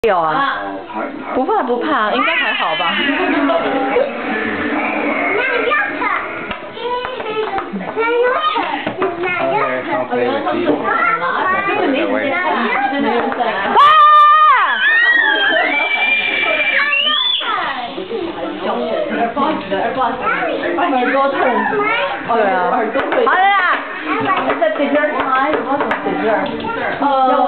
有啊，不怕不怕，应该还好吧。 耳朵痛。 对啊。好了啦。 在这边儿，哎，我怎么在这儿？